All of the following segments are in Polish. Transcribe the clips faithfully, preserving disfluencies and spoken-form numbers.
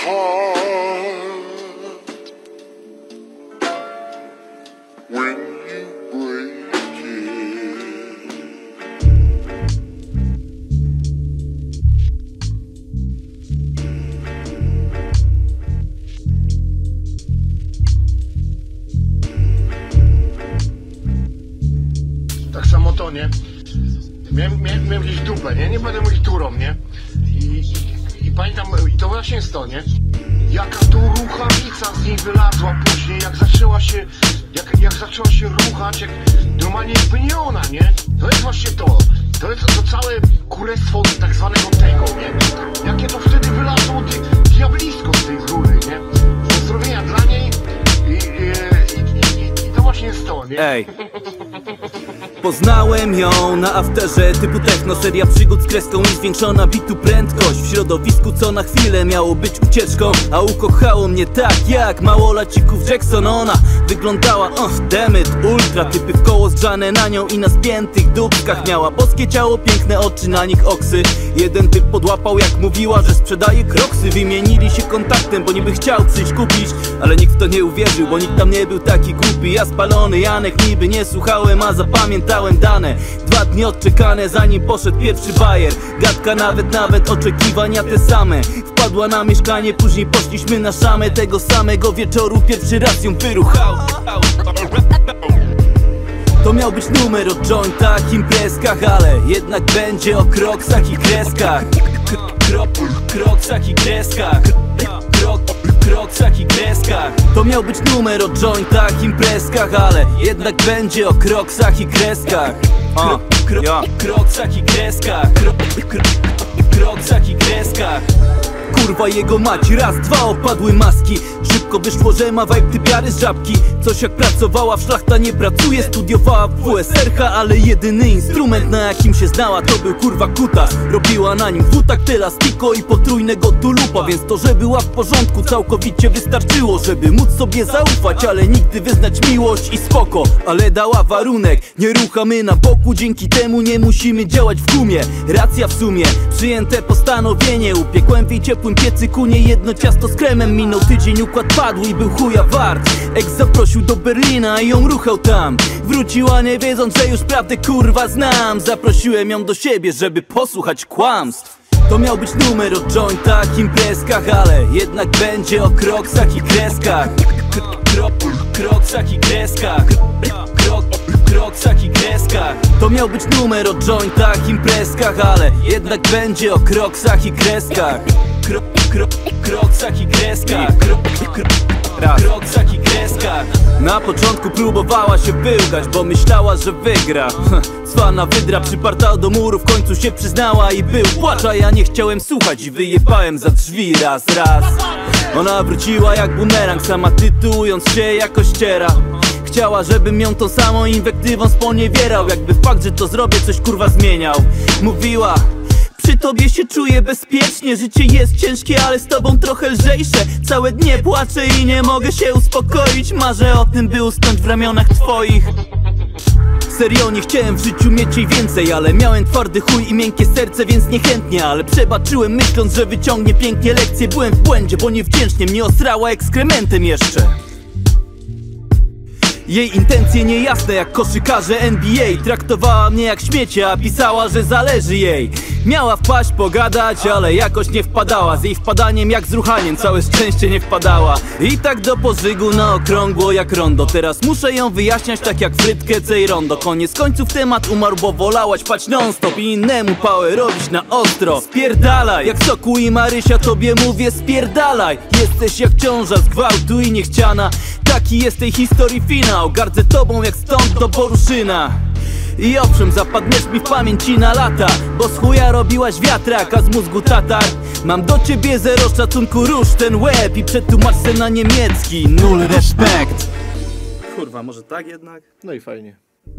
heart when you break it. Tak samo to, nie? Miałem, miałem, miałem gdzieś dupę, nie? Nie będę mówić turą, nie? I, i, i pamiętam, i to właśnie jest to, nie? Jaka tu ruchawica z niej wylazła później, jak zaczęła się, jak, jak zaczęła się ruchać, jak normalnie jakby nie ona, nie? To jest właśnie to, to jest to całe kurestwo tak zwanego tego, nie? Jakie to wtedy wylazło diablisko z tej rury, nie? Pozdrowienia dla niej i, i, i, i, i to właśnie jest to, nie? Ej. Poznałem ją na afterze typu techno. Seria przygód z kreską i zwiększona bitu prędkość. W środowisku co na chwilę miało być ucieczką, a ukochało mnie tak jak małolacików Jackson. Ona wyglądała, oh dammit, ultra. Typy w koło zgrzane na nią i na spiętych dupkach. Miała boskie ciało, piękne oczy, na nich oksy. Jeden typ podłapał jak mówiła, że sprzedaje kroksy. Wymienili się kontaktem, bo niby chciał coś kupić, ale nikt w to nie uwierzył, bo nikt tam nie był taki głupi. Ja spalony Janek niby nie słuchałem, a zapamiętałem dane. Dwa dni odczekane zanim poszedł pierwszy bajer. Gadka nawet, nawet oczekiwania te same. Wpadła na mieszkanie, później poszliśmy na szamę. Tego samego wieczoru pierwszy raz ją wyruchał. To miał być numer o jointach, imprezkach, ale jednak będzie o kroksach i kreskach. Krok, kroksach i kreskach. Krok, kroksach i kreskach. To miał być numer o jointach, imprezkach, ale jednak będzie o kroksach i kreskach. Krok, krok, kroksach i kreskach. Krok, krok, kroksach i kreskach. Kurwa jego mać, raz, dwa opadły maski. Szybko wyszło, że ma vibe typiary z żabki. Coś jak pracowała w szlachta nie pracuje. Studiowała w W S R H, ale jedyny instrument na jakim się znała to był kurwa kutas. Robiła na nim dwutakt elastiko i potrójnego tulupa. Więc to, że była w porządku całkowicie wystarczyło, żeby móc sobie zaufać, ale nigdy wyznać miłość i spoko. Ale dała warunek, nie ruchamy na boku. Dzięki temu nie musimy działać w gumie. Racja w sumie, przyjęte postanowienie. Upiekłem w jej ciepłym piecyku nie jedno ciasto z kremem. Minął tydzień, układ padł i był chuja wart. Ex zaprosił do Berlina i ją ruchał tam. Wróciła nie wiedząc, że już prawdę kurwa znam. Zaprosiłem ją do siebie, żeby posłuchać kłamstw. To miał być numer o jointach, imprezkach, ale jednak będzie o kroksach i kreskach. Krok, kroksach i kreskach. Krok, kroksach i kreskach. To miał być numer o jointach, imprezkach, ale jednak będzie o kroksach i kreskach. Krok, krok, kroksach i kreskach. Krok, krok, kroksach i kreskach. Na początku próbowała się wyłgać, bo myślała, że wygra. Cwana wydra przyparta do muru, w końcu się przyznała i był płacz, a ja nie chciałem słuchać i wyjebałem za drzwi raz, raz. Ona wróciła jak bumerang, sama tytułując się jako ściera. Chciała, żebym ją tą samą inwektywą sponiewierał, jakby fakt, że to zrobię, coś kurwa zmieniał. Mówiła: przy tobie się czuję bezpiecznie. Życie jest ciężkie, ale z tobą trochę lżejsze. Całe dnie płaczę i nie mogę się uspokoić. Marzę o tym, by usnąć w ramionach twoich. Serio nie chciałem w życiu mieć jej więcej, ale miałem twardy chuj i miękkie serce, więc niechętnie. Ale przebaczyłem myśląc, że wyciągnie pięknie lekcje. Byłem w błędzie, bo niewdzięcznie mnie osrała ekskrementem jeszcze. Jej intencje niejasne jak koszykarze N B A. Traktowała mnie jak śmiecie, a pisała, że zależy jej. Miała wpaść, pogadać, ale jakoś nie wpadała. Z jej wpadaniem jak z ruchaniem, całe szczęście nie wpadała. I tak do pożygu na okrągło jak rondo. Teraz muszę ją wyjaśniać tak jak frytkę cej rondo. Koniec końców temat umarł, bo wolała ćpać non stop i innemu pałę robić na ostro. Spierdalaj, jak Soku i Marysia tobie mówię spierdalaj. Jesteś jak ciąża z gwałtu i niechciana. Taki jest tej historii finał. Gardzę tobą jak stąd do Boruszyna. I owszem, zapadniesz mi w pamięci na lata, bo z chuja robiłaś wiatrak, a z mózgu tatar. Mam do ciebie zero szacunku, rusz ten łeb i przetłumacz se na niemiecki. Nul respekt. Kurwa, może tak jednak? No i fajnie.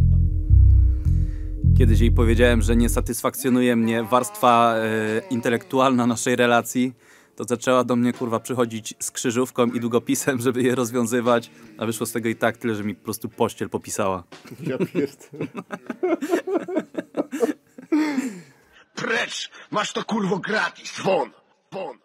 Kiedyś jej powiedziałem, że nie satysfakcjonuje mnie warstwa e, intelektualna naszej relacji. To zaczęła do mnie kurwa przychodzić z krzyżówką i długopisem, żeby je rozwiązywać. A wyszło z tego i tak tyle, że mi po prostu pościel popisała. Ja pierdolę. Precz! Masz to kurwo gratis! Won! Won!